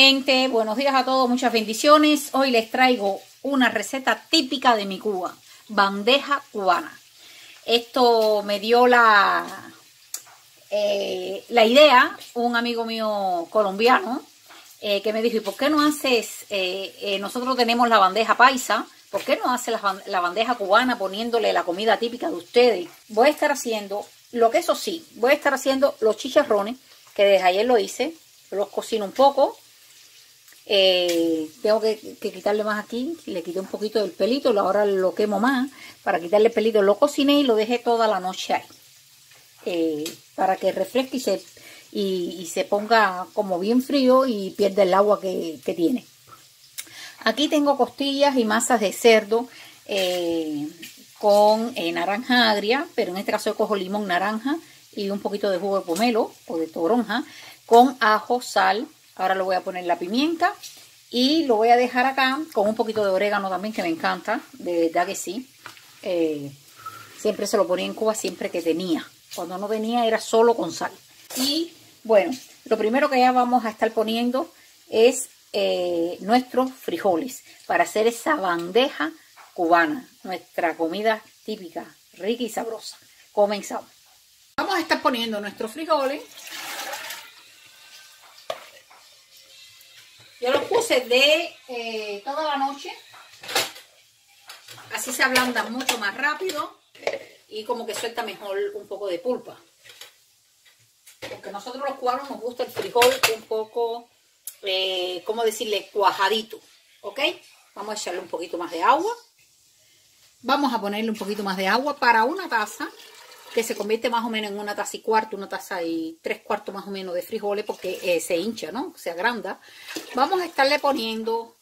gente, buenos días a todos, muchas bendiciones. Hoy les traigo una receta típica de mi Cuba, bandeja cubana. Esto me dio la idea un amigo mío colombiano que me dijo, ¿y por qué no haces, nosotros tenemos la bandeja paisa, ¿por qué no haces la bandeja cubana poniéndole la comida típica de ustedes? Voy a estar haciendo, eso sí, voy a estar haciendo los chicharrones, que desde ayer lo hice, los cocino un poco. Tengo que quitarle más aquí, le quité un poquito del pelito, ahora lo quemo más para quitarle el pelito. Lo cociné y lo dejé toda la noche ahí, para que refresque y se ponga como bien frío y pierda el agua que tiene. Aquí tengo costillas y masas de cerdo con naranja agria, pero en este caso yo cojo limón, naranja y un poquito de jugo de pomelo o de toronja, con ajo, sal. Ahora le voy a poner la pimienta y lo voy a dejar acá con un poquito de orégano también, que me encanta, de verdad que sí. Siempre se lo ponía en Cuba, siempre que tenía. Cuando no tenía era solo con sal. Y bueno, lo primero que ya vamos a estar poniendo es nuestros frijoles para hacer esa bandeja cubana, nuestra comida típica, rica y sabrosa. Comenzamos. Vamos a estar poniendo nuestros frijoles. Yo los puse de toda la noche, así se ablandan mucho más rápido y como que suelta mejor un poco de pulpa. Porque nosotros los cubanos nos gusta el frijol un poco, ¿cómo decirle? Cuajadito, ¿ok? Vamos a echarle un poquito más de agua. Vamos a ponerle un poquito más de agua para una taza, que se convierte más o menos en una taza y cuarto, una taza y 3/4 más o menos de frijoles, porque se hincha, ¿no? Se agranda. Vamos a estarle poniendo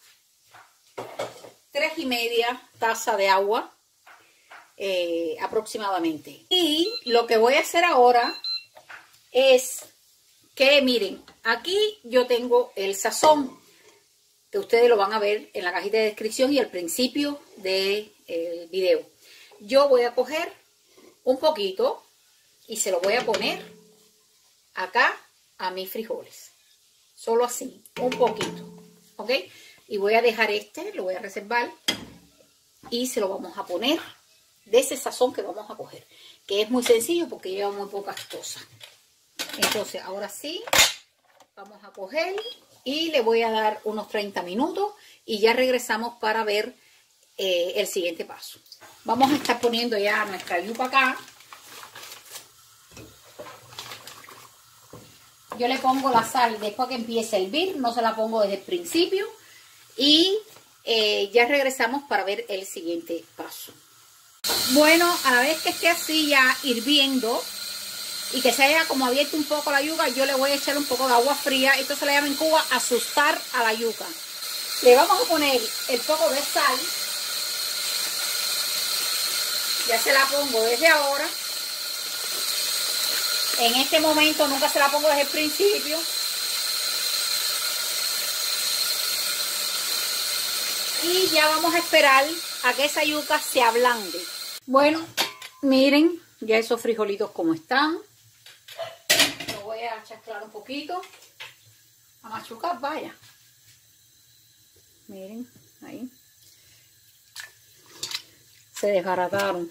3,5 tazas de agua aproximadamente. Y lo que voy a hacer ahora es que, miren, aquí yo tengo el sazón, que ustedes lo van a ver en la cajita de descripción y al principio del video. Yo voy a coger un poquito y se lo voy a poner acá a mis frijoles, solo así, un poquito, ¿ok? Y voy a dejar lo voy a reservar y se lo vamos a poner de ese sazón que vamos a coger, que es muy sencillo porque lleva muy pocas cosas. Entonces ahora sí vamos a coger y le voy a dar unos 30 minutos y ya regresamos para ver el siguiente paso. Vamos a estar poniendo ya nuestra yuca acá. Yo le pongo la sal después que empiece a hervir, no se la pongo desde el principio. Y ya regresamos para ver el siguiente paso. Bueno, a la vez que esté así ya hirviendo y que se haya como abierto un poco la yuca, yo le voy a echar un poco de agua fría. Esto se le llama en Cuba asustar a la yuca. Le vamos a poner el poco de sal. Ya se la pongo desde ahora. En este momento nunca se la pongo desde el principio. Y ya vamos a esperar a que esa yuca se ablande. Bueno, miren ya esos frijolitos como están. Lo voy a chasquear un poquito. A machucar, vaya. Miren, ahí. Se desbarataron.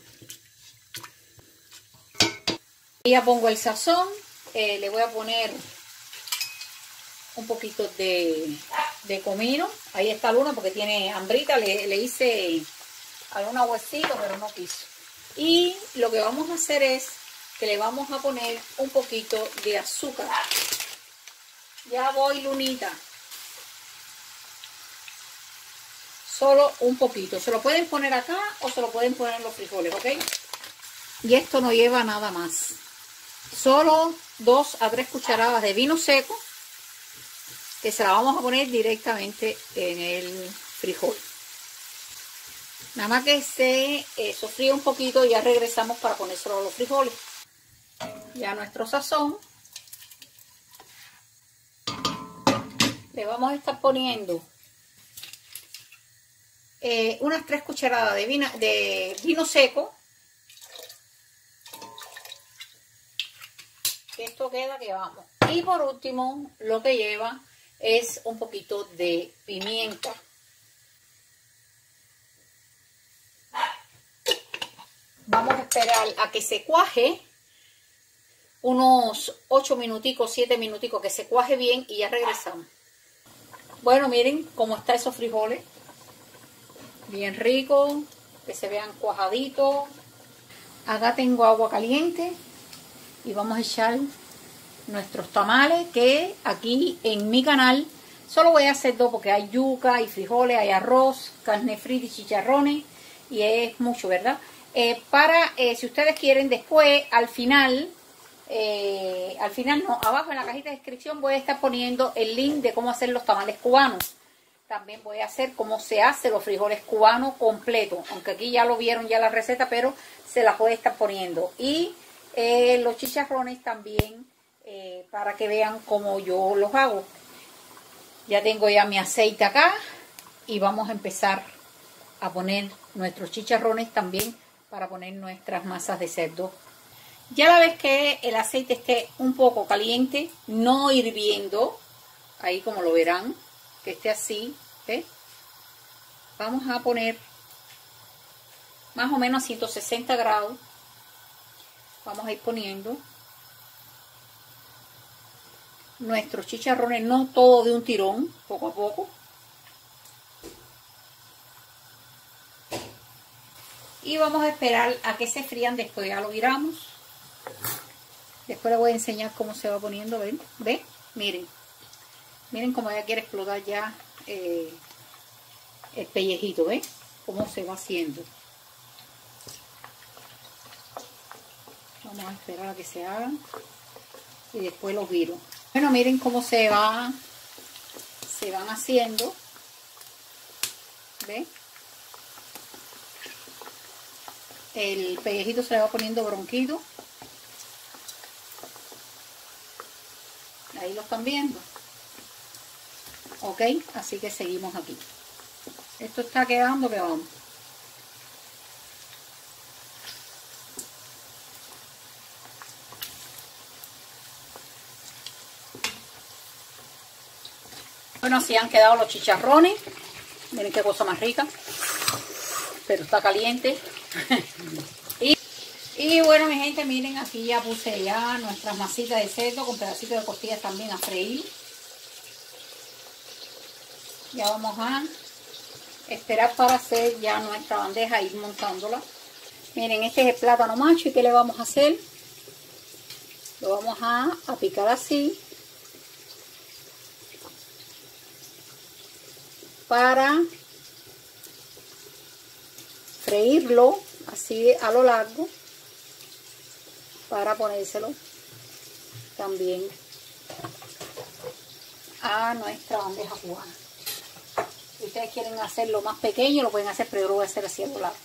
Y ya pongo el sazón. Le voy a poner un poquito de comino. Ahí está Luna porque tiene hambrita. Le hice alguna huesito, pero no quiso. Y lo que vamos a hacer es que le vamos a poner un poquito de azúcar. Ya voy, Lunita. Solo un poquito. Se lo pueden poner acá o se lo pueden poner en los frijoles, ¿ok? Y esto no lleva nada más. Solo 2 a 3 cucharadas de vino seco, que se la vamos a poner directamente en el frijol. Nada más que se sofríe un poquito y ya regresamos para ponérselo a los frijoles. Ya nuestro sazón. Le vamos a estar poniendo unas 3 cucharadas de vino seco. Esto queda que vamos. Y por último, lo que lleva es un poquito de pimienta. Vamos a esperar a que se cuaje unos 8 minuticos, 7 minuticos, que se cuaje bien y ya regresamos. Bueno, miren cómo están esos frijoles. Bien ricos, que se vean cuajaditos. Acá tengo agua caliente y vamos a echar nuestros tamales, que aquí en mi canal solo voy a hacer dos porque hay yuca, hay frijoles, hay arroz, carne frita y chicharrones y es mucho, ¿verdad? Si ustedes quieren después, al final no, abajo en la cajita de descripción voy a estar poniendo el link de cómo hacer los tamales cubanos. También voy a hacer cómo se hace los frijoles cubanos completos, aunque aquí ya lo vieron ya la receta, pero se las voy a estar poniendo. Y los chicharrones también, para que vean cómo yo los hago. Ya tengo ya mi aceite acá y vamos a empezar a poner nuestros chicharrones también para poner nuestras masas de cerdo. Ya la vez que el aceite esté un poco caliente, no hirviendo, ahí como lo verán, que esté así, ¿eh? Vamos a poner más o menos a 160 grados. Vamos a ir poniendo nuestros chicharrones, no todo de un tirón, poco a poco. Y vamos a esperar a que se frían, después ya lo viramos. Después les voy a enseñar cómo se va poniendo, ¿ven? ¿Ven? Miren. Miren cómo ya quiere explotar ya el pellejito, ¿ven? Cómo se va haciendo. Vamos a esperar a que se hagan y después los viro. Bueno, miren cómo se van haciendo. ¿Ven? El pellejito se le va poniendo bronquito. Ahí lo están viendo. Ok, así que seguimos aquí. Esto está quedando que vamos. Bueno, así han quedado los chicharrones. Miren qué cosa más rica. Pero está caliente. Y bueno, mi gente, miren, aquí ya puse ya nuestras masitas de cerdo con pedacitos de costillas también a freír. Ya vamos a esperar para hacer ya nuestra bandeja e ir montándola. Miren, este es el plátano macho. ¿Y qué le vamos a hacer? Lo vamos a picar así. Para freírlo así a lo largo. Para ponérselo también a nuestra bandeja cubana. Si ustedes quieren hacerlo más pequeño, lo pueden hacer, pero yo lo voy a hacer así a lo largo.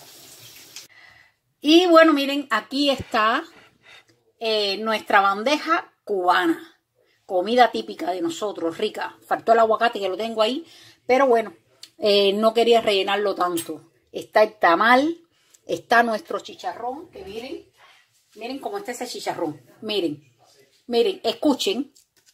Y bueno, miren, aquí está nuestra bandeja cubana. Comida típica de nosotros, rica. Faltó el aguacate que lo tengo ahí, pero bueno, no quería rellenarlo tanto. Está el tamal, está nuestro chicharrón, que miren. Miren cómo está ese chicharrón. Miren, miren, escuchen.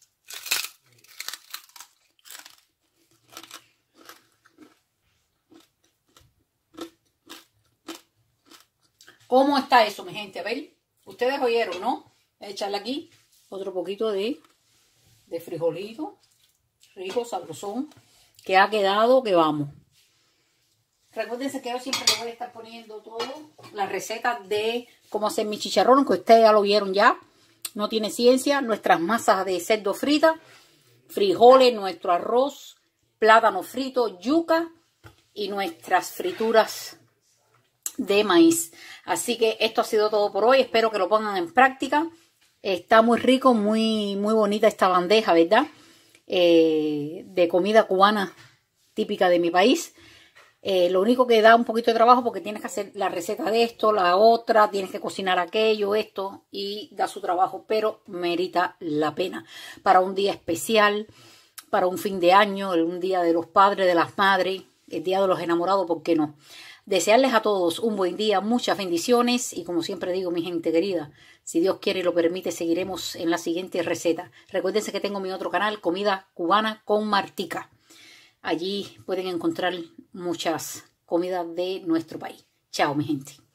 ¿Cómo está eso, mi gente? ¿Ven? Ustedes oyeron, ¿no? Voy a echarle aquí otro poquito de frijolito. Rico, sabrosón. Que ha quedado, que vamos. Recuérdense que yo siempre les voy a estar poniendo todo, las recetas de cómo hacer mi chicharrón, que ustedes ya lo vieron ya. No tiene ciencia. Nuestras masas de cerdo frita, frijoles, nuestro arroz, plátano frito, yuca y nuestras frituras de maíz. Así que esto ha sido todo por hoy. Espero que lo pongan en práctica. Está muy rico, muy bonita esta bandeja, ¿verdad? De comida cubana típica de mi país. Lo único que da un poquito de trabajo porque tienes que hacer la receta de esto, la otra, tienes que cocinar aquello, esto, y da su trabajo, pero merita la pena. Para un día especial, para un fin de año, un día de los padres, de las madres, el día de los enamorados, ¿por qué no? Desearles a todos un buen día, muchas bendiciones y como siempre digo, mi gente querida, si Dios quiere y lo permite, seguiremos en la siguiente receta. Recuérdense que tengo mi otro canal, Comida Cubana con Martica. Allí pueden encontrar muchas comidas de nuestro país. Chao, mi gente.